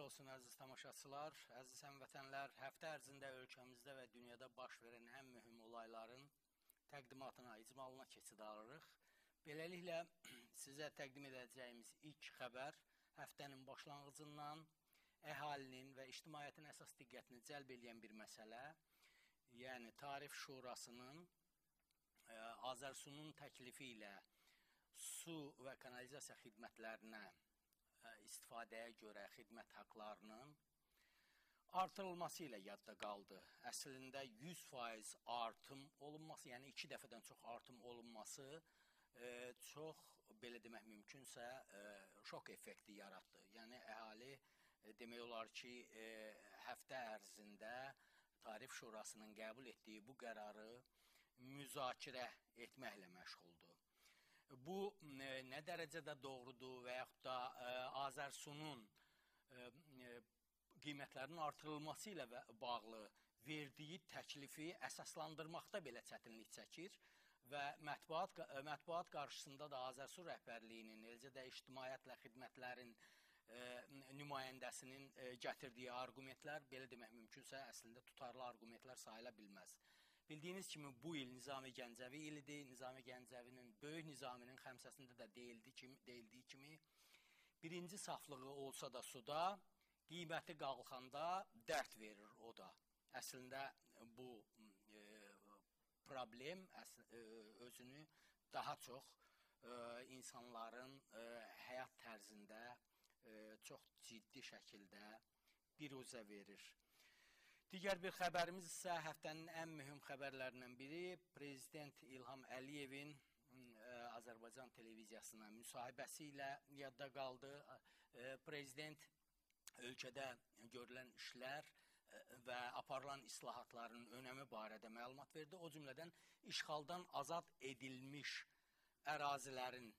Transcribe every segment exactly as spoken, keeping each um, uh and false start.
olsun əziz tamaşaçılar, əziz həmvətənlər. Həftə ərzində ölkəmizdə və dünyada baş verən ən mühüm olayların təqdimatına, icmalına keçid alırıq. Beləliklə, sizə təqdim edəcəyimiz ilk xəbər həftənin başlanğıcından əhalinin və ictimaiyyətin əsas diqqətini cəlb edən bir məsələ, yəni Tarif Şurasının ə, Azərsunun təklifi ilə su və kanalizasiya xidmətlərinə istifadəyə görə xidmət haqlarının artırılması ilə yadda qaldı. Əslində yüz faiz artım olunması, yəni iki dəfədən çox artım olunması e, çox, belə demək mümkünsə, e, şok effekti yaratdı. Yəni əhali e, demək olar ki, e, həftə ərzində Tarif Şurasının qəbul etdiyi bu qərarı müzakirə etməklə məşğuldur. Bu e, nə dərəcədə doğrudur və yaxud da e, Azərsunun e, e, qiymətlərinin artırılması ilə bağlı verdiyi təklifi əsaslandırmaqda belə çətinlik çəkir və mətbuat, mətbuat qarşısında da Azərsun rəhbərliyinin, eləcə də ictimaiyyətlə xidmətlərin e, nümayəndəsinin e, gətirdiyi arqumentlər, belə demək mümkünsə, əslində tutarlı arqumentlər sayıla bilməz. Bildiyiniz kimi bu il Nizami Gəncəvi ilidir. Nizami Gəncəvinin, böyük Nizaminin xəmsəsində də deyildi kimi, deyildiyi kimi birinci saflığı olsa da suda, qiyməti qalxanda dərd verir o da. Əslində bu e, problem əs e, özünü daha çox e, insanların e, həyat tərzində e, çox ciddi şəkildə biruzə verir. Digər bir xəbərimiz isə həftənin ən mühüm xəbərlərindən biri Prezident İlham Əliyevin Azərbaycan televiziyasına müsahibəsi ilə yadda qaldı. Prezident ölkədə görülən işlər və aparılan islahatların önəmi barədə məlumat verdi. O cümlədən işğaldan azad edilmiş ərazilərin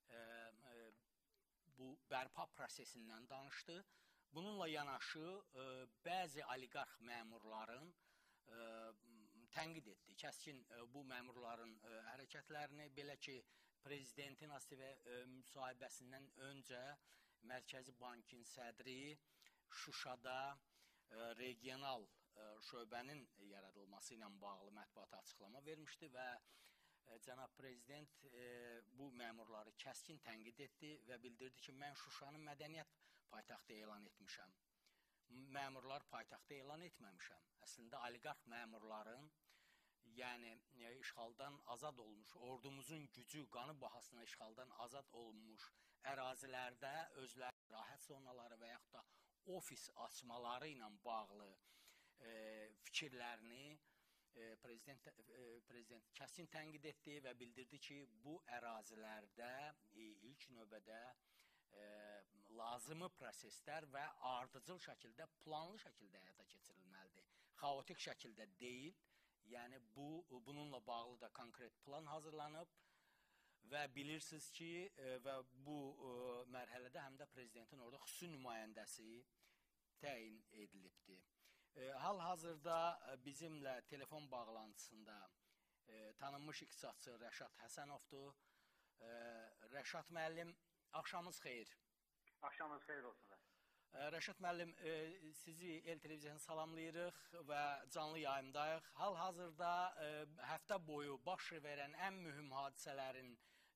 bu bərpa prosesindən danışdı. Bununla yanaşı e, bəzi oliqarx məmurların e, tənqid etdi. Kəskin e, bu məmurların e, hərəkətlərini, belə ki, Prezidentin ASTV e, müsahibəsindən öncə Mərkəzi Bankın sədri Şuşada e, regional e, şöbənin yaradılması ilə bağlı mətbuata açıqlama vermişdi və e, cənab Prezident e, bu məmurları kəskin tənqid etdi və bildirdi ki, mən Şuşanın mədəniyyət paytaxtı elan etmişəm. Məmurlar paytaxtı elan etməmişəm. Əslində, oliqarx məmurların, yəni e, işğaldan azad olmuş, ordumuzun gücü, qanı bahasına işğaldan azad olmuş ərazilərdə özləri rahat zonaları və yaxud da ofis açmaları ilə bağlı e, fikirlərini e, prezident, e, prezident kəskin tənqid etdi və bildirdi ki, bu ərazilərdə e, ilk növbədə E, lazımı proseslər və ardıcıl şəkildə, planlı şəkildə həyata keçirilməlidir. Xaotik şəkildə deyil, yəni bu, bununla bağlı da konkret plan hazırlanıb və bilirsiniz ki, e, və bu e, mərhələdə həm də prezidentin orada xüsusi nümayəndəsi təyin edilibdir. E, Hal-hazırda bizimlə telefon bağlantısında e, tanınmış iqtisadçı Rəşad Həsənovdur. E, Rəşad müəllim, axşamınız xeyir. Axşamınız xeyir olsun. Rəşad müəllim, sizi El televiziyasını salamlayırıq və canlı yayımdayıq. Hal-hazırda həftə boyu baş verən ən mühüm hadisələrin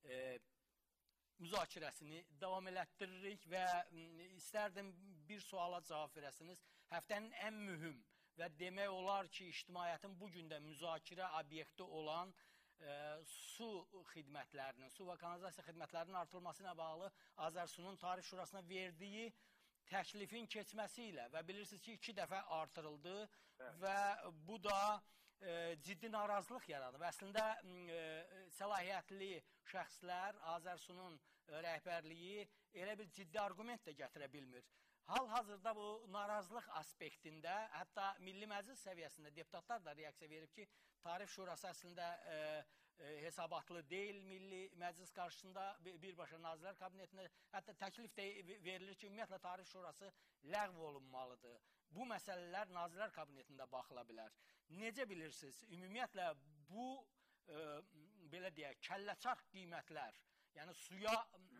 müzakirəsini davam elətdiririk və istərdim bir suala cavab verəsiniz. Həftənin ən mühüm və demək olar ki, ictimaiyyətin bu gün də müzakirə obyekti olan E, su xidmətlərinin, su və kanalizasiya xidmətlərinin artırılmasına bağlı Azərsunun Tarif Şurasına verdiyi təklifin keçməsi ilə və bilirsiniz ki, iki dəfə artırıldı, evet. Və bu da e, ciddi narazılıq yaradı. Və əslində e, səlahiyyətli şəxslər, Azərsunun rəhbərliyi elə bir ciddi argument də gətirə bilmir. Hal-hazırda bu narazılıq aspektində, hətta Milli Məclis səviyyəsində deputatlar da reaksiya verib ki, Tarif Şurası əslində e, e, hesabatlı deyil Milli Məclis qarşısında, birbaşa Nazirlər Kabinetində, hətta təklif də verilir ki, ümumiyyətlə Tarif Şurası ləğv olunmalıdır. Bu məsələlər Nazirlər Kabinetində baxıla bilər. Necə bilirsiniz, ümumiyyətlə bu, e, belə deyək, kəlləçarx qiymətlər, Yəni suya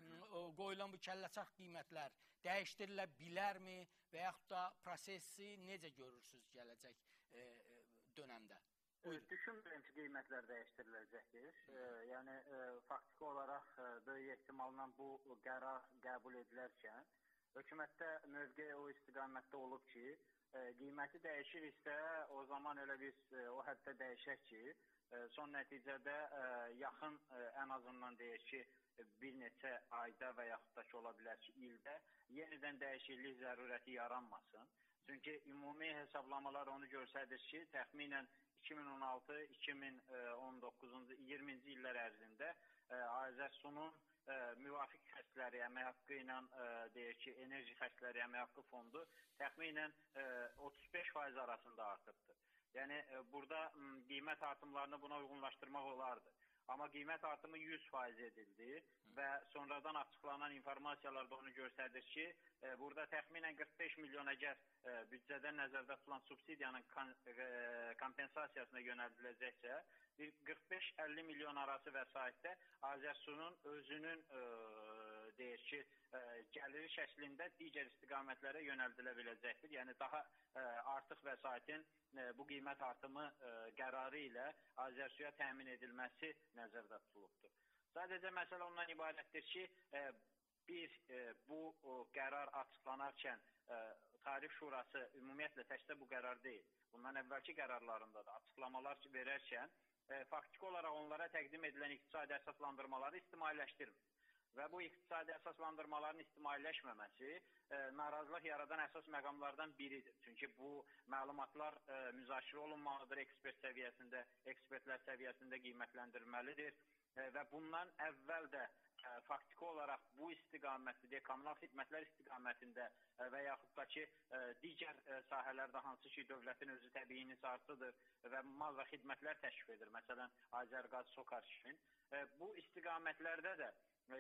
qoyulan bu kəlləçak qiymətlər dəyişdirilə bilərmi və yaxud da prosesi necə görürsünüz gələcək e, dönəmdə? Buyurun. Düşünmürəm ki, qiymətlər dəyişdiriləcəkdir. E, yəni e, faktiki olaraq e, böyük ehtimalla bu qərar qəbul edilərkən hökumətdə mövqe o istiqamətdə olub ki, e, qiyməti dəyişiriksə o zaman elə biz e, o həddə dəyişək ki, e, son nəticədə e, yaxın e, ən azından deyək ki, bir neçə ayda və yaxud da ki, ola bilər ki, ildə yenidən dəyişiklik zərurəti yaranmasın. Çünki ümumi hesablamalar onu göstərir ki, təxminən iki min on altı iki min on doqquz iyirminci illər ərzində Azərsunun müvafiq xərcləri, əmək haqqı ilə deyək ki, enerji xərcləri, əmək haqqı fondu təxminən otuz beş faiz arasında artıbdır. Yəni, burada qiymət artımlarını buna uyğunlaşdırmaq olardı. Amma qiymət artımı yüz faiz edildi və sonradan açıqlanan informasiyalar da onu göstərir ki, e, burada təxminən qırx beş milyon əgər e, büdcədən nəzərdə tutulan subsidiyanın kan, e, kompensasiyasına yönəldiləcəksə, bir qırx beş əlli milyon arası vəsaitdə Azərsunun özünün e, deyək ki, e, gəliri şəklində digər istiqamətlərə yönəldilə biləcəkdir. Yəni, daha e, artıq vəsaitin e, bu qiymət artımı e, qərarı ilə Azərsuya təmin edilməsi nəzərdə tutulubdur. Sadəcə məsələ ondan ibarətdir ki, e, biz e, bu o, qərar açıqlanarkən e, Tarif Şurası ümumiyyətlə təkcə bu qərar deyil. Bundan əvvəlki qərarlarında da açıqlamalar verərkən e, faktiki olaraq onlara təqdim edilən iqtisadi əsaslandırmaları ictimailəşdirmir. Və bu iqtisadi əsaslandırmaların ictimailəşməməsi e, narazılıq yaradan əsas məqamlardan biridir. Çünki bu məlumatlar e, müzakirə olunmalıdır ekspert səviyyəsində, ekspertlər səviyyəsində qiymətləndirilməlidir e, və bundan əvvəl də e, faktiki olaraq bu istiqamətdə, deyək, kommunal xidmətlər istiqamətində e, və yaxud da ki, e, digər e, sahələrdə hansı ki, dövlətin özü təbii inhisarıdır və mal və xidmətlər təşkil edir. Məsələn, Azərqaz, Sokar kimi. E, bu istiqamətlərdə də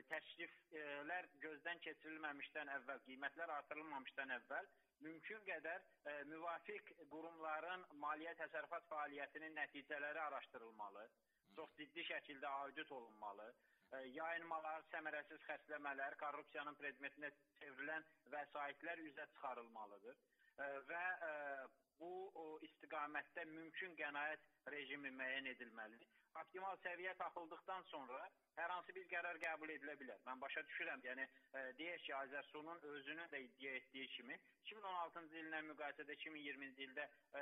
təkliflər gözdən keçirilməmişdən əvvəl, qiymətlər artırılmamışdan əvvəl mümkün qədər e, müvafiq qurumların maliyyə təsərrüfat fəaliyyətinin nəticələri araşdırılmalı, çox ciddi şəkildə audit olunmalı, e, yayınmalar, səmərəsiz xərcləmələr, korrupsiyanın predmetinə çevrilən vəsaitlər üzə çıxarılmalıdır e, və e, bu o, istiqamətdə mümkün qənaət rejimi müəyyən edilməlidir. Optimal səviyyə taxıldıqdan sonra hər hansı bir qərar qəbul edilə bilər. Mən başa düşürəm, yəni e, deyək ki, Azərsunun özünün də iddia etdiyi kimi iki min on altıncı illə müqayisədə iki min iyirminci ildə e,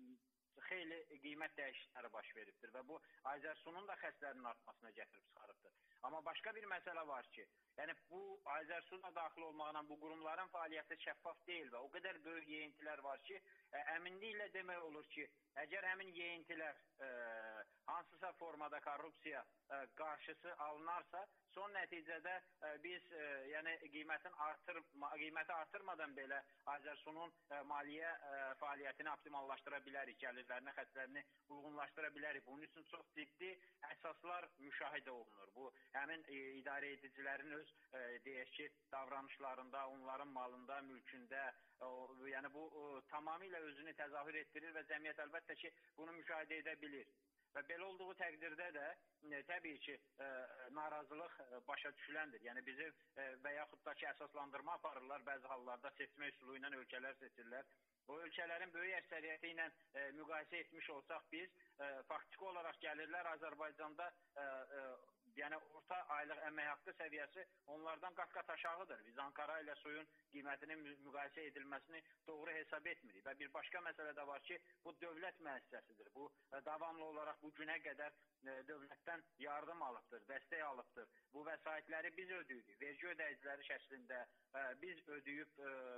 xeyli qiymət dəyişiklikləri baş veribdir və bu Azərsunun da xərclərinin artmasına gətirib çıxarıbdır. Amma başqa bir məsələ var ki, yəni bu Azərsun'a daxil olmaqla bu qurumların fəaliyyəti şəffaf deyil və o qədər böyük yeyintilər var ki, ə, əminliklə demək olur ki, əgər həmin yeyintilər ə, hansısa formada korrupsiya ə, qarşısı alınarsa, son nəticədə ə, biz ə, yəni qiymətin artır, qiyməti artırmadan belə Azərsunun ə, maliyyə ə, fəaliyyətini optimallaşdıra bilərik, gəlirlərini, xərclərini uyğunlaşdıra bilərik. Bunun üçün çox ciddi əsaslar müşahidə olunur. Bu həmin e, idarə edicilərin öz e, deyək ki, davranışlarında, onların malında, mülkündə, o, yəni bu o, tamamilə özünü təzahür etdirir və cəmiyyət əlbəttə ki, bunu müşahidə edə bilir. Və belə olduğu təqdirdə də e, təbii ki, e, narazılıq e, başa düşüləndir. Yəni bizim e, və yaxud da ki, əsaslandırma aparırlar, bəzi hallarda seçmə üsulu ilə ölkələr seçirlər. O ölkələrin böyük əksəriyyəti ilə e, müqayisə etmiş olsaq biz, e, faktiki olaraq gəlirlər Azərbaycanda e, e, yəni orta aylıq əmək haqqı səviyyəsi onlardan qat-qat aşağıdır. Biz Ankara ilə suyun qiymətinin müqayisə edilməsini doğru hesab etmirik. Və bir başqa məsələ də var ki, bu dövlət müəssisəsidir. Bu davamlı olaraq bu günə qədər dövlətdən yardım alıbdır, dəstək alıbdır. Bu vəsaitləri biz ödəyirik. Vergi ödəyiciləri şəklində biz ödəyib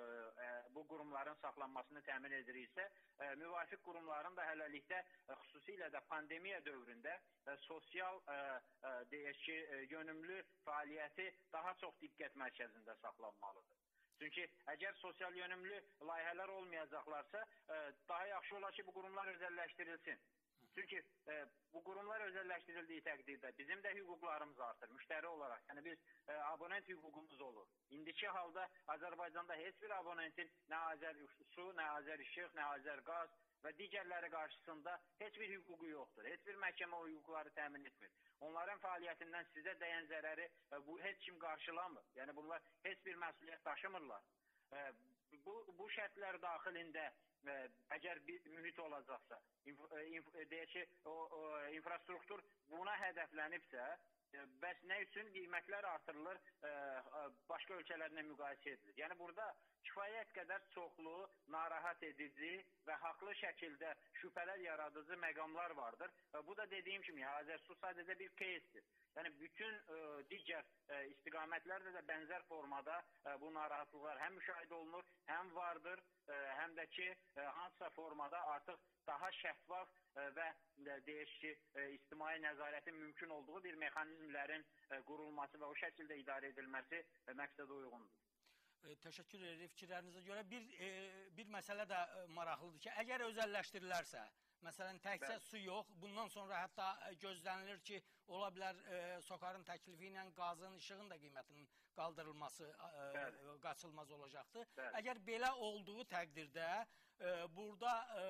bu qurumların saxlanmasını təmin ediriksə, müvafiq qurumların da hələlikdə xüsusilə də pandemiya dövründə sosial deyək ki, yönümlü fəaliyyəti daha çox diqqət mərkəzində saxlanmalıdır. Çünki əgər sosial yönümlü layihələr olmayacaqlarsa, daha yaxşı olar ki, bu qurumlar özəlləşdirilsin. Çünki e, bu qurumlar özəlləşdirildiyi təqdirdə bizim də hüquqlarımız artır, müştəri olaraq. Yəni biz e, abonent hüququmuz olur. İndiki halda Azərbaycanda heç bir abonentin nə Azər su, nə Azər işıq, nə Azər qaz və digərləri qarşısında heç bir hüququ yoxdur. Heç bir məhkəmə o hüquqları təmin etmir. Onların fəaliyyətindən sizə dəyən zərəri e, bu heç kim qarşılamır. Yəni bunlar heç bir məsuliyyət daşımırlar. E, bu, bu şərtlər daxilində e, əgər bir mühit olacaqsa, inf, inf, deyək ki, o, o, infrastruktur buna hədəflənibsə, e, bəs nə üçün qiymətlər artırılır, e, başqa ölkələrlə müqayisə edilir? Yəni burada kifayət qədər çoxlu, narahat edici və haqlı şəkildə şübhələr yaradıcı məqamlar vardır. E, bu da dediyim kimi, Azərsu sadəcə bir keysdir. Yəni bütün e, digər e, istiqamətlərdə də bənzər formada e, bu narahatlıqlar həm müşahidə olunur, həm vardır, e, həm də ki, e, hansısa formada artıq daha şəffaf e, və e, deyək ki, e, ictimai nəzarətin mümkün olduğu bir mexanizmlərin e, qurulması və o şəkildə idarə edilməsi e, məqsədə uyğundur. E, təşəkkür edirəm fikirlərinizə görə. Bir, e, bir məsələ də e, maraqlıdır ki, əgər özəlləşdirilərsə, məsələn, təkcə su yox, bundan sonra hətta gözlənilir ki, ola bilər e, SOCAR-ın təklifi ilə qazın, işığın da qiymətinin qaldırılması e, qaçılmaz olacaqdır. Bəli. Əgər belə olduğu təqdirdə, e, burada e,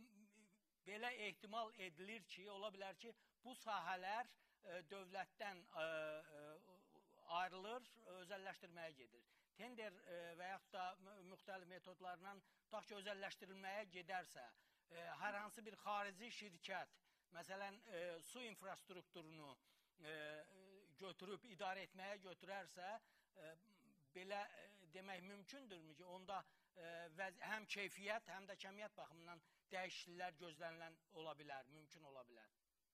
belə ehtimal edilir ki, ola bilər ki, bu sahələr e, dövlətdən e, e, ayrılır, özəlləşdirməyə gedir. Tender e, və yaxud da müxtəlif metodlarla tutaq ki, özəlləşdirilməyə gedərsə, e, hər hansı bir xarici şirkət, məsələn, e, su infrastrukturunu e, götürüb, idarə etməyə götürərsə, e, belə e, demək mümkündürmü ki, onda e, həm keyfiyyət, həm də kəmiyyət baxımından dəyişikliklər gözlənilən ola bilər, mümkün ola bilər?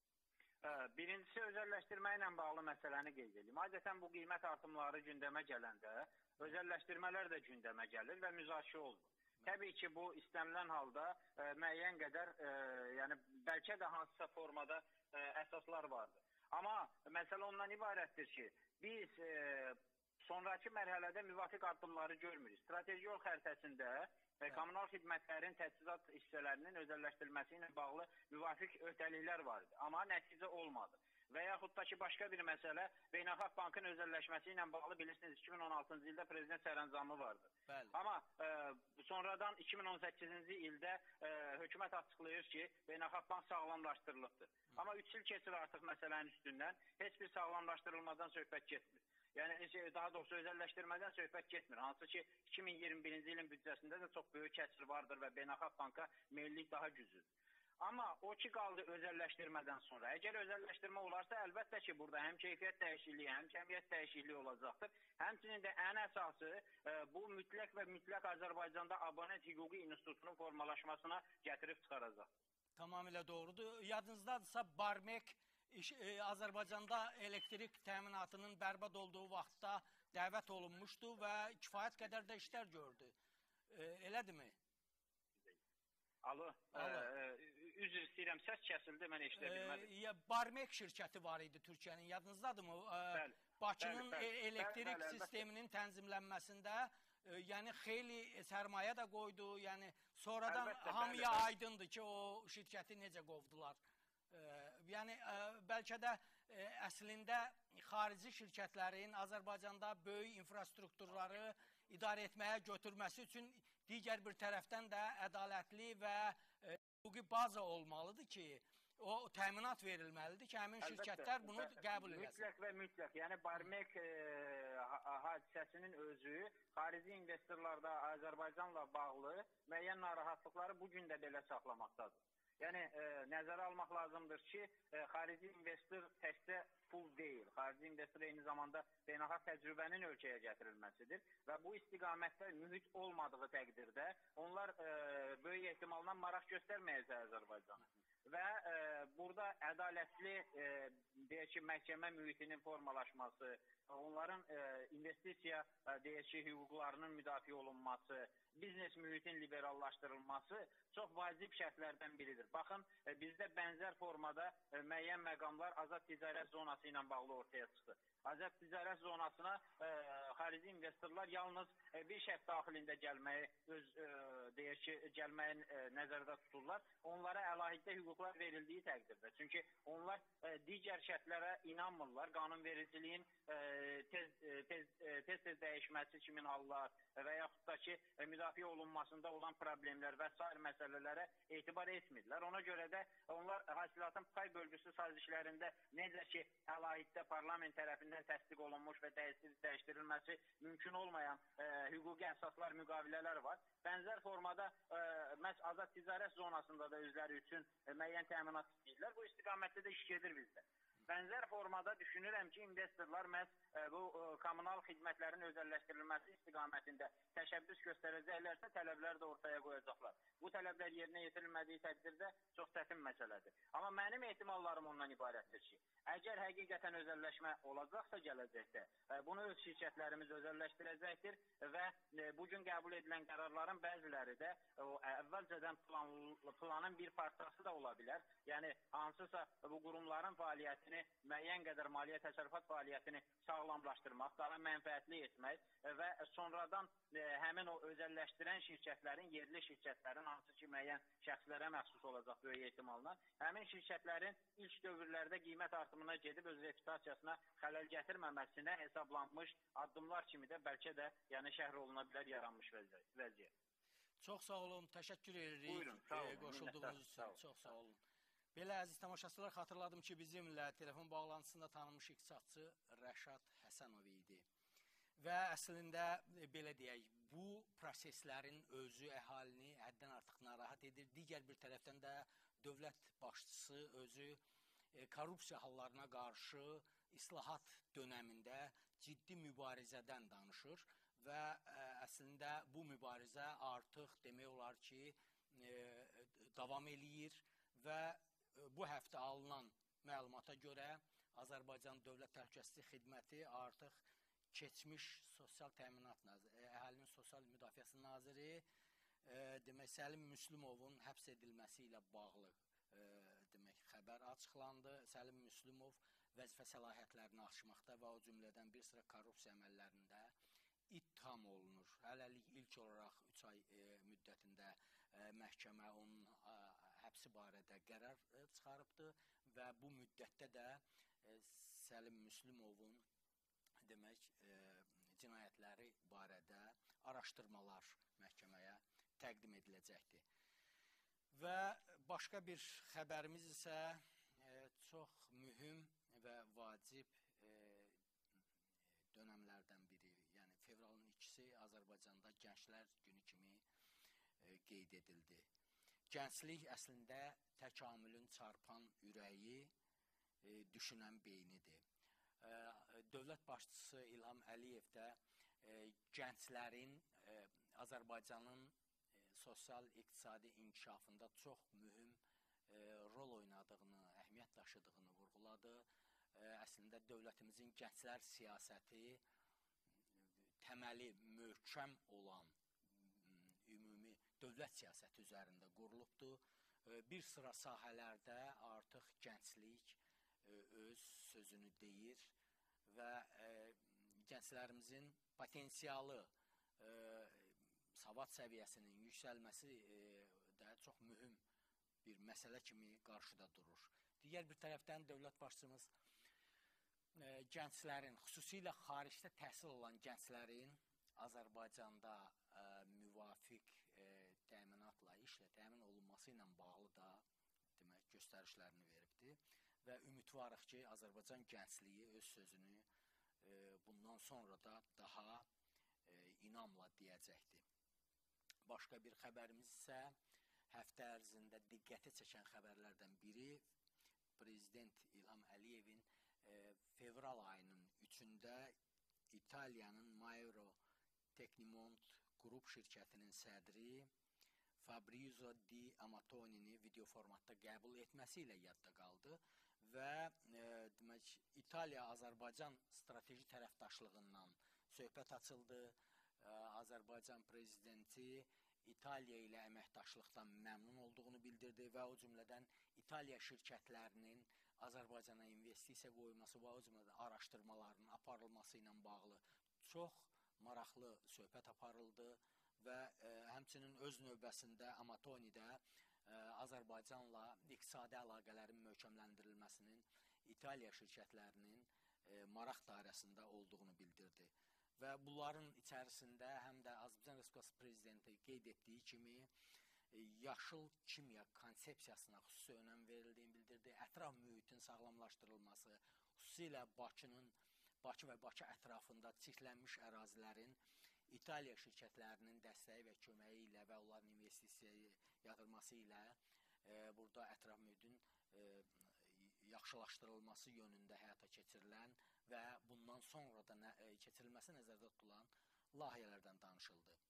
Birincisi, özəlləşdirmə ilə bağlı məsələni qeyd edeyim. Adətən bu qiymət artımları gündəmə gələndə, özəlləşdirmələr də gündəmə gəlir və müzakirə olunur. Təbii ki, bu istənilən halda e, müəyyən qədər, e, yəni bəlkə də hansısa formada e, əsaslar vardır. Amma məsələ ondan ibarətdir ki, biz e, sonraki mərhələdə müvafiq addımları görmürük. Strateji yol xəritəsində e, kommunal xidmətlərin təchizat hissələrinin özəlləşdirilməsi ilə bağlı müvafiq öhdəliklər var idi. Amma nəticə olmadı. Və yaxud da ki, başqa bir məsələ, Beynəlxalq Bankın özəlləşməsi ilə bağlı bilirsiniz, iki min on altıncı ildə prezident sərəncamı vardı. Bəli. Amma e, sonradan iki min on səkkizinci ildə e, hökumət açıqlayır ki, Beynəlxalq Bank sağlamlaşdırılıbdır. Hı. Amma üç il keçir artıq məsələnin üstündən, heç bir sağlamlaşdırılmadan söhbət getmir. Yəni, daha doğrusu özəlləşdirmədən söhbət getmir. Hansı ki, iki min iyirmi birinci ilin büdcəsində də çox böyük kəsir vardır və Beynəlxalq Banka meyillik daha güclüdür. Amma o ki, qaldı özəlləşdirmədən sonra. Əgər özəlləşdirmə olarsa, əlbəttə ki, burada həm keyfiyyət dəyişikliyi, həm kəmiyyət dəyişikliyi olacaqdır. Həmçinin də ən əsası e, bu mütləq və mütləq Azərbaycanda abonent hüquqi institutunun formalaşmasına gətirib çıxaracaqdır. Tamamilə doğrudur. Yadınızdadırsa, Barmek iş, e, Azərbaycanda elektrik təminatının bərbad olduğu vaxtda dəvət olunmuşdu və kifayət qədər də işlər gördü. E, elədirmi? Alo, Alo. E, üzr istəyirəm, səs kəsildi, mən eşidə bilmədim. E, Barmek şirkəti var idi Türkiyənin, yadınızdadırmı? E, Bakının bəli, bəli, elektrik bəli, bəli, sisteminin tənzimlənməsində e, yəni xeyli sərmayə də qoydu, yəni sonradan əlbəttə, hamıya bəli, aydındır ki, o şirkəti necə qovdular. E, yəni e, bəlkə də e, əslində xarici şirkətlərin Azərbaycanda böyük infrastrukturları idarə etməyə götürməsi üçün digər bir tərəfdən də ədalətli və e, hüquqi baza olmalıdır ki, o təminat verilməlidir ki, həmin əlbəttə, şirkətlər bunu qəbul eləsin. Mütləq və mütləq. Yəni Barmek e, hadisəsinin özü xarici investorlarda Azərbaycanla bağlı müəyyən narahatlıqları bu gün də belə saxlamaqdadır. Yəni e, nəzərə almaq lazımdır ki, e, xarici investor təkcə pul deyil. Xarici investor eyni zamanda beynəlxalq təcrübənin ölkəyə gətirilməsidir və bu istiqamətdə mühit olmadığı təqdirdə onlar e, böyük ehtimalla maraq göstərməyəcək Azərbaycana. Və e, burada ədalətli e, deyək ki, məhkəmə mühitinin formalaşması, onların e, investisiya e, deyək ki, hüquqlarının müdafiə olunması, biznes mühitin liberallaşdırılması çox vacib şərtlərdən biridir. Baxın, e, bizdə bənzər formada e, müəyyən məqamlar azad ticarət zonası ilə bağlı ortaya çıxdı. Azad ticarət zonasına e, xarici investorlar yalnız bir şərt daxilində gəlməyi öz deyək ki, gəlməyi nəzərdə tuturlar. Onlara əlahiddə hüquqlar verildiyi təqdirdə. Çünki onlar digər şərtlərə inanmırlar. Qanunvericiliyin tez-tez dəyişməsi kimi hallar və yaxud da ki, müdafiə olunmasında olan problemlər və s. məsələlərə etibar etmirlər. Ona görə də onlar hasilatın pay bölgüsü sazişlərində necə ki, əlahiddə parlament tərəfindən təsdiq olunmuş və dəyişdirilməsi mümkün olmayan hüquqi əsaslar, müqavilələr var. Bənzər formada məhz azad ticarət zonasında da özləri üçün müəyyən təminat istəyirlər. Bu istiqamətdə də iş gedir bizdə. Bənzər formada düşünürəm ki, investorlar məhz bu kommunal xidmətlərin özəlləşdirilməsi istiqamətində təşəbbüs göstərəcəklərsə tələblər də ortaya qoyacaqlar. Bu tələblər yerinə yetirilmədiyi təqdirdə çox çətin məsələdir. Amma mənim ehtimallarım ondan ibarətdir ki, əgər həqiqətən özəlləşmə olacaqsa gələcəkdə, bunu öz şirkətlərimiz özəlləşdirəcəkdir və bugün qəbul edilən qərarların bəziləri də əvvəlcədən plan, planın bir parçası da ola bilər. Yəni, hansısa bu qurumların fəaliyyətini, müəyyən qədər maliyyə təsərrüfat fəaliyyətini sağlamlaşdırmaq, daha mənfəətli etmək və sonradan həmin o özəlləşdirən şirkətlərin, yerli şirkətlərin, hansı ki, müəyyən şəxslərə məxsus olacaq böyük ehtimalla, həmin şirkətlərin ilk dövrlərdə qiymət artımına gedib öz reputasiyasına xələl gətirməməsinə hesablanmış addımlar kimi də bəlkə də yəni şərh oluna bilər yaranmış vəziyyət. Çox sağ olun, təşəkkür edirik. Buyurun, sağ olun. Qoşulduğunuz üçün çox sağ olun. Belə əziz tamaşaçılar, xatırladım ki, bizimlə telefon bağlantısında tanınmış iqtisadçı Rəşad Həsənov idi. Və əslində, belə deyək, bu proseslərin özü əhalini həddən artıq narahat edir. Digər bir tərəfdən də dövlət başçısı özü korrupsiya hallarına qarşı islahat dönəmində ciddi mübarizədən danışır və əslində bu mübarizə artıq demək olar ki, davam eləyir və bu həftə alınan məlumata görə Azərbaycan Dövlət Təhlükəsizlik Xidməti artıq keçmiş Sosial Təminat Naziri, Əhalinin Sosial Müdafiəsi Naziri demək Səlim Müslümovun həbs edilməsi ilə bağlı demək xəbər açıqlandı. Səlim Müslümov vəzifə səlahiyyətlərini aşmaqda və o cümlədən bir sıra korrupsiya əməllərində ittiham olunur. Hələlik ilk olaraq üç ay müddətində məhkəmə onun həbsi barədə qərar çıxarıbdır və bu müddətdə də Səlim Müslümovun demək cinayətləri barədə araşdırmalar məhkəməyə təqdim ediləcəkdir. Və başqa bir xəbərimiz isə çox mühüm və vacib dönəmlərdən biri. Yəni fevralın ikisi Azərbaycanda Gənclər Günü kimi qeyd edildi. Gənclik əslində təkamülün çarpan ürəyi, düşünən beynidir. Dövlət başçısı İlham Əliyev də gənclərin Azərbaycanın sosial-iqtisadi inkişafında çox mühüm rol oynadığını, əhəmiyyət daşıdığını vurğuladı. Əslində dövlətimizin gənclər siyasəti təməli möhkəm olan ümumi dövlət siyasəti üzərində qurulubdur. Bir sıra sahələrdə artıq gənclik öz sözünü deyir və gənclərimizin potensialı, savad səviyyəsinin yüksəlməsi də çox mühüm bir məsələ kimi qarşıda durur. Digər bir tərəfdən dövlət başçımız gənclərin, xüsusilə xaricdə təhsil olan gənclərin Azərbaycanda müvafiq təminatla, işlə təmin olunması ilə bağlı da demək, göstərişlərini veribdir və ümidvarıq ki, Azərbaycan gəncliyi öz sözünü bundan sonra da daha inamla deyəcəkdir. Başqa bir xəbərimiz isə həftə ərzində diqqəti çəkən xəbərlərdən biri Prezident İlham Əliyevin fevral ayının üçündə İtaliyanın Mairo Tecnimont qrup şirkətinin sədri Fabrizio Di Amatonini video formatda qəbul etməsi ilə yadda qaldı və e, demək, İtaliya-Azərbaycan strateji tərəfdaşlığından söhbət açıldı. E, Azərbaycan prezidenti İtaliya ilə əməkdaşlıqdan məmnun olduğunu bildirdi və o cümlədən İtaliya şirkətlərinin Azərbaycana investisiya qoyması və o cümlədən araşdırmaların aparılması ilə bağlı çox maraqlı söhbət aparıldı və ə, həmçinin öz növbəsində Amatonidə ə, Azərbaycanla iqtisadi əlaqələrin möhkəmləndirilməsinin İtaliya şirkətlərinin ə, maraq dairəsində olduğunu bildirdi. Və bunların içərisində həm də Azərbaycan Respublikası Prezidenti qeyd etdiyi kimi ə, yaşıl kimya konsepsiyasına xüsusi önəm verildiyini bildirdi. Ətraf mühitin sağlamlaşdırılması, xüsusilə Bakının, Bakı və Bakı ətrafında çirklənmiş ərazilərin İtaliya şirkətlərinin dəstəyi və köməyi ilə və onların investisiyaya yatırması ilə e, burada ətraf mühitin e, yaxşılaşdırılması yönündə həyata keçirilən və bundan sonra da nə, e, keçirilməsi nəzərdə tutulan layihələrdən danışıldı.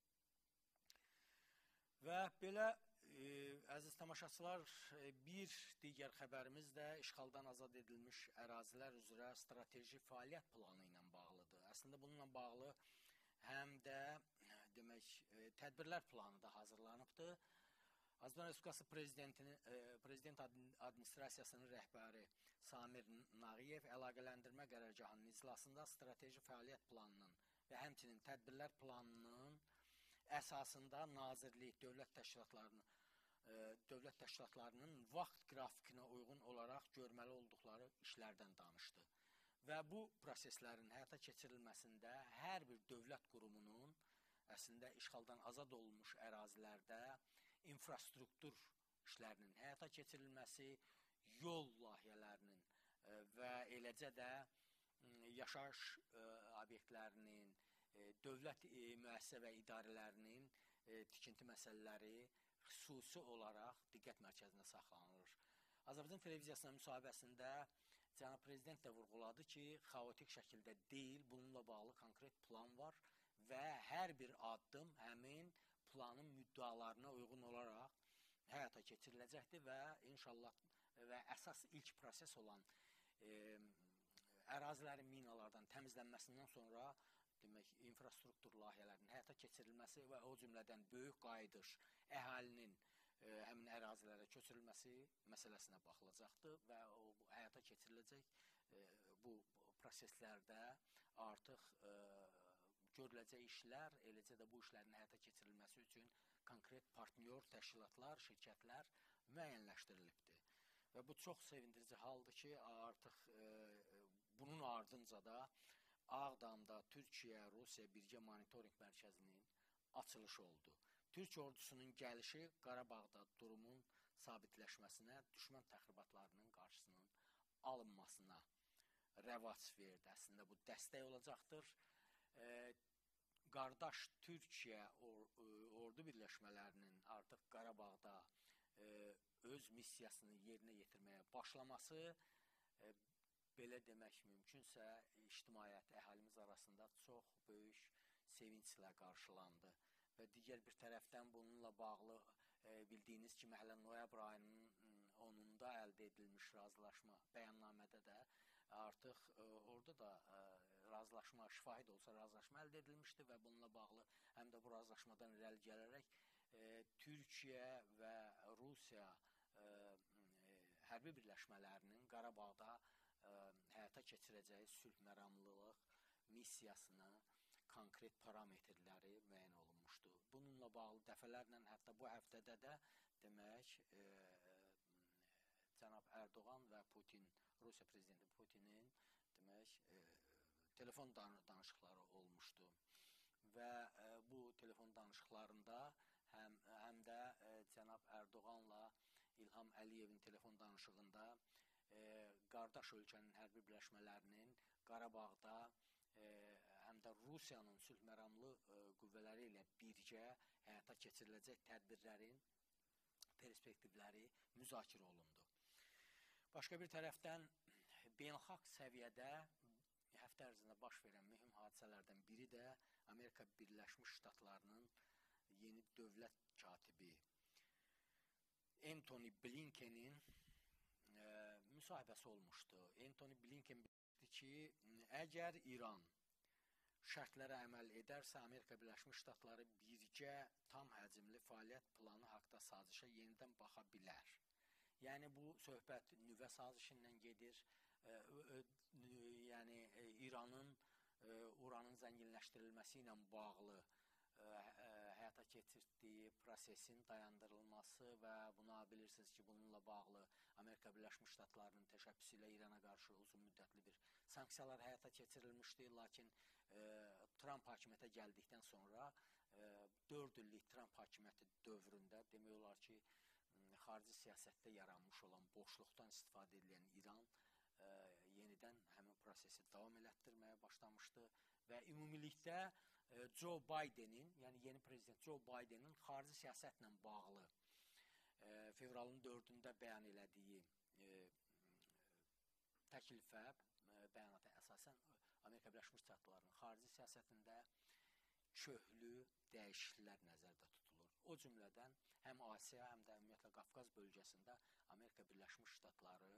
Və belə e, əziz tamaşaçılar, e, bir digər xəbərimiz də işğaldan azad edilmiş ərazilər üzrə strateji fəaliyyət planı ilə bağlıdır. Əslində bununla bağlı həm də demək e, tədbirlər planı da hazırlanıbdır. Azərbaycan Respublikası Prezidentinin e, Prezident Administrasiyasının rəhbəri Samir Nağıyev əlaqələndirmə qərargahının iclasında strateji fəaliyyət planının və həmçinin tədbirlər planının əsasında nazirlik, dövlət təşkilatlarının e, dövlət təşkilatlarının vaxt qrafikinə uyğun olaraq görməli olduqları işlərdən danışdı. Və bu proseslərin həyata keçirilməsində hər bir dövlət qurumunun əslində işğaldan azad olunmuş ərazilərdə infrastruktur işlərinin həyata keçirilməsi, yol layihələrinin e, və eləcə də yaşayış e, obyektlərinin, e, dövlət e, müəssisə və idarələrinin e, tikinti məsələləri xüsusi olaraq diqqət mərkəzində saxlanılır. Azərbaycan televiziyasının müsahibəsində Cənab Prezident də vurğuladı ki, xaotik şəkildə deyil, bununla bağlı konkret plan var və hər bir addım həmin planın müddəalarına uyğun olaraq həyata keçiriləcəkdir və inşallah və əsas ilk proses olan e, ərazilərin minalardan təmizlənməsindən sonra demək, infrastruktur layihələrinin həyata keçirilməsi və o cümlədən böyük qayıdış, əhalinin e, həmin ərazilərə köçürülməsi məsələsinə baxılacaqdır və o bu, həyata keçiriləcək e, bu proseslərdə artıq e, görüləcək işlər, eləcə də bu işlərin həyata keçirilməsi üçün konkret partnyor, təşkilatlar, şirkətlər müəyyənləşdirilibdir. Və bu çox sevindirici haldır ki, artıq e, bunun ardınca da Ağdamda Türkiyə, Rusiya birgə monitorinq mərkəzinin açılışı oldu. Türk ordusunun gəlişi Qarabağda durumun sabitləşməsinə, düşmən təxribatlarının qarşısının alınmasına rəvac verdi. Əslində bu dəstək olacaqdır. E, qardaş Türkiyə or, ordu birləşmələrinin artıq Qarabağda e, öz missiyasını yerinə yetirməyə başlaması e, belə demək mümkünsə ictimaiyyət, əhalimiz arasında çox böyük sevinclə qarşılandı. Və digər bir tərəfdən bununla bağlı e, bildiyiniz kimi hələ noyabr ayının onunda əldə edilmiş razılaşma bəyannamədə də artıq e, orada da e, razılaşma, şifahi də olsa razılaşma əldə edilmişdi və bununla bağlı həm də bu razılaşmadan irəli gələrək e, Türkiyə və Rusiya e, e, hərbi birləşmələrinin Qarabağda e, həyata keçirəcəyi sülh məramlılıq missiyasına konkret parametrləri müəyyən olunmuşdu. Bununla bağlı dəfələrlə hətta bu həftədə də demək e, cənab Erdoğan və Putin, Rusiya prezidenti Putinin demək e, telefon danışıqları olmuşdu. Və e, bu telefon danışıqlarında həm, həm də e, cənab Erdoğanla İlham Əliyevin telefon danışığında e, qardaş ölkənin hərbi birləşmələrinin Qarabağda e, həm də Rusiyanın sülh məramlı e, qüvvələri ilə birgə həyata keçiriləcək tədbirlərin perspektivləri müzakirə olundu. Başqa bir tərəfdən beynəlxalq səviyyədə həftə ərzində baş verən mühüm hadisələrdən biri də Amerika Birləşmiş Ştatlarının yeni dövlət katibi Antony Blinkenin e, müsahibəsi olmuşdu. Antony Blinken bildirdi ki, əgər İran şərtlərə əməl edərsə, Amerika Birləşmiş Ştatları birgə tam həcmli fəaliyyət planı haqda sazişə yenidən baxa bilər. Yəni bu söhbət nüvə sazişindən gedir, e, e, yəni e, İranın uranın zənginləşdirilməsi ilə bağlı həyata keçirdiyi prosesin dayandırılması və buna bilirsiniz ki, bununla bağlı Amerika Birləşmiş Ştatlarının təşəbbüsü ilə İrana qarşı uzun müddətli bir sanksiyalar həyata keçirilmişdi. Lakin Trump hakimiyyətə gəldikdən sonra dörd illik Trump hakimiyyəti dövründə demək olar ki, xarici siyasətdə yaranmış olan boşluqdan istifadə edilən İran yenidən həmin prosesi davam elətdirməyə başlamışdı və ümumilikdə Joe Bidenin, yəni yeni prezident Joe Bidenin xarici siyasətlə bağlı fevralın dördündə bəyan elədiyi təklifə, bəyanata əsasən Amerika Birləşmiş Ştatlarının xarici siyasətində köklü dəyişikliklər nəzərdə tutulur. O cümlədən həm Asiya, həm də ümumiyyətlə Qafqaz bölgəsində Amerika Birləşmiş Ştatları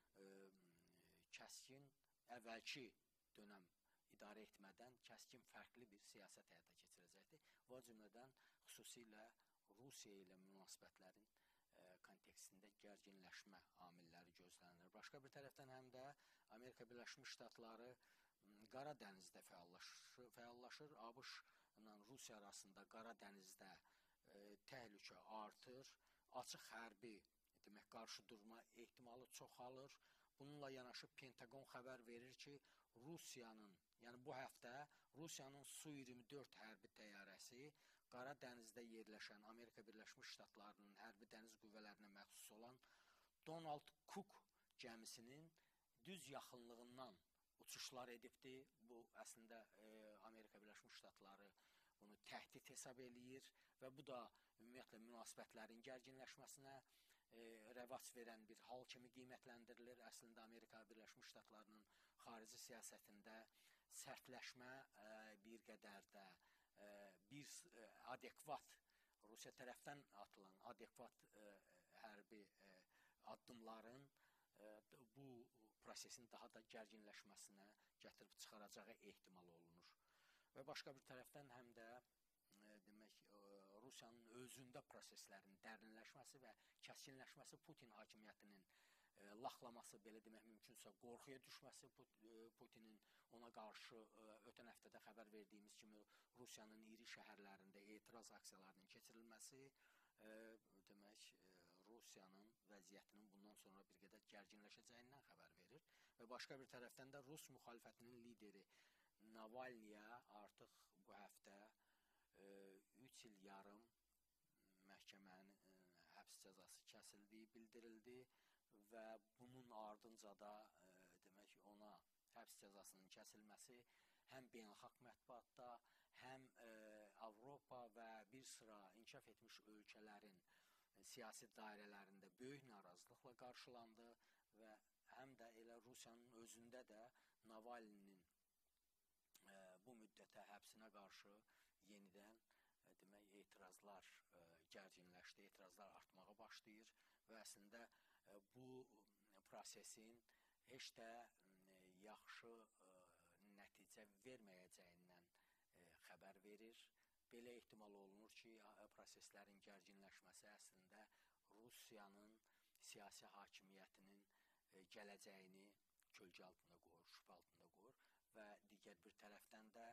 kəskin, əvvəlki dönəm idarə etmədən kəskin fərqli bir siyasət həyata keçirəcəkdir. O cümlədən xüsusilə Rusiya ilə münasibətlərin kontekstində gərginləşmə amilləri gözlənilir. Başqa bir tərəfdən həm də Amerika Birləşmiş Ştatları Qara dənizdə fəallaşır. fəallaşır. ABŞ-la Rusiya arasında Qara dənizdə təhlükə artır. Açıq hərbi demək, qarşıdurma ehtimalı çoxalır. Bununla yanaşı Pentagon xəbər verir ki, Rusiyanın, yəni bu həftə Rusiyanın Su iyirmi dörd hərbi təyyarəsi Qara dənizdə yerləşən Amerika Birləşmiş Ştatlarının hərbi dəniz qüvvələrinə məxsus olan Donald Cook gəmisinin düz yaxınlığından uçuşlar edibdir. Bu əslində e, Amerika Birləşmiş Ştatları bunu təhdid hesab eləyir və bu da ümumiyyətlə münasibətlərin gərginləşməsinə e, rəvac verən bir hal kimi qiymətləndirilir. Əslində Amerika Birləşmiş Ştatlarının xarici siyasətində sərtləşmə e, bir qədər də e, bir e, adekvat, Rusiya tərəfdən atılan adekvat e, hərbi e, addımların e, bu prosesin daha da gərginləşməsinə gətirib çıxaracağı ehtimal olunur. Və başqa bir tərəfdən həm də e, demək e, Rusiyanın özündə proseslərin dərinləşməsi və kəskinləşməsi, Putin hakimiyyətinin e, laxlaması, belə demək mümkünsə, qorxuya düşməsi, Putinin ona qarşı e, ötən həftədə xəbər verdiyimiz kimi Rusiyanın iri şəhərlərində etiraz aksiyalarının keçirilməsi e, demək e, Rusiyanın vəziyyətinin bundan sonra bir qədər gərginləşəcəyindən xəbər verir. Və başqa bir tərəfdən də Rus müxalifətinin lideri Navalniyə artıq bu həftə üç il yarım məhkəmənin e, həbs cəzası kəsildiyi bildirildi və bunun ardınca da e, demək ona həbs cəzasının kəsilməsi həm beynəlxalq mətbuatda, həm e, Avropa və bir sıra inkişaf etmiş ölkələrin e, siyasi dairələrində böyük narazılıqla qarşılandı və həm də elə Rusiyanın özündə də Navalninin e, bu müddətə həbsinə qarşı yenidən e, demək etirazlar e, gərginləşdi, etirazlar artmağa başlayır və əslində e, bu prosesin heç də e, yaxşı e, nəticə verməyəcəyindən e, xəbər verir. Belə ehtimal olunur ki, proseslərin gərginləşməsi əslində Rusiyanın siyasi hakimiyyətinin e, gələcəyini kölgə altında qoyur, şübhə altında qoyur və digər bir tərəfdən də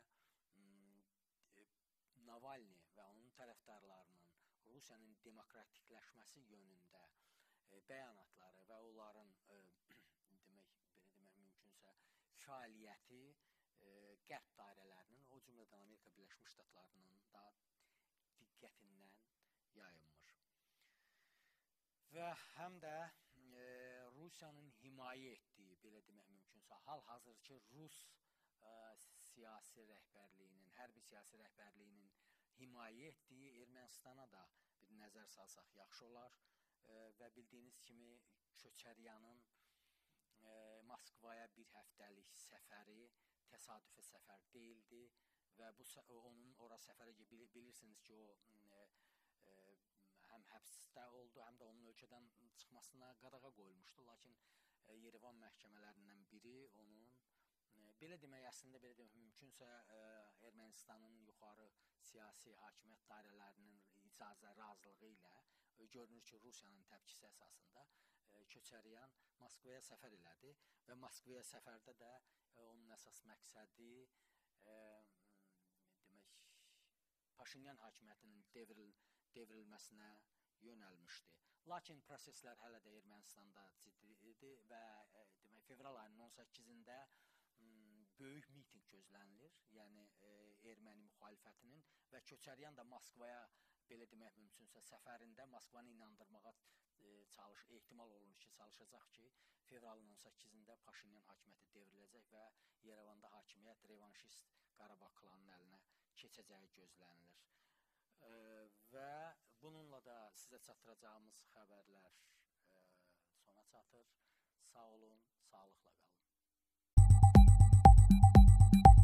e, Navalni və onun tərəfdarlarının Rusiyanın demokratikləşməsi yönündə e, bəyanatları və onların e, demək, belə demək mümkünsə fəaliyyəti e, qərb dairələrinin, o cümlədən Amerika Birləşmiş Ştatlarının da diqqətindən yayınmır. Və həm də e, Rusiyanın himayə etdiyi, belə demək mümkünsə, hal-hazırki Rus e, siyasi rəhbərliyinin, hərbi siyasi rəhbərliyinin himayə etdiyi Ermənistana da bir nəzər salsaq yaxşı olar e, və bildiyiniz kimi Köçəryanın e, Moskvaya bir həftəlik səfəri təsadüfi səfər deyildi və bu onun ora səfərə bilirsiniz ki, o e, e, həm həbsdə oldu, həm də onun ölkədən çıxmasına qadağa qoyulmuşdu. Lakin e, Yerevan məhkəmələrindən biri onun e, belə demək, əslində belə demək mümkünsə e, Ermənistanın yuxarı siyasi hakimiyyət dairələrinin icazə razılığı ilə e, görünür ki, Rusiyanın təpkisi əsasında e, Köçəryan Moskvaya səfər elədi və Moskvaya səfərdə də e, onun əsas məqsədi e, demək, Paşinyan hakimiyyətinin devril, devrilməsinə yönəlmişdi. Lakin proseslər hələ də Ermənistanda ciddi idi və e, demək, fevral ayının on səkkizində m, böyük miting gözlənilir. Yəni e, erməni müxalifətinin və Köçəryan da Moskvaya, belə demək mümkünsə, səfərində Moskvanı inandırmağa e, çalış, ehtimal olunur ki, çalışacaq ki, fevralın on səkkizində Paşinyan hakimiyyəti devriləcək və Yerevanda hakimiyyət revanşist Qarabağ klanının əlinə keçəcəyi gözlənilir. E, və bununla da sizə çatdıracağımız xəbərlər e, sona çatır. Sağ olun, sağlıqla qalın.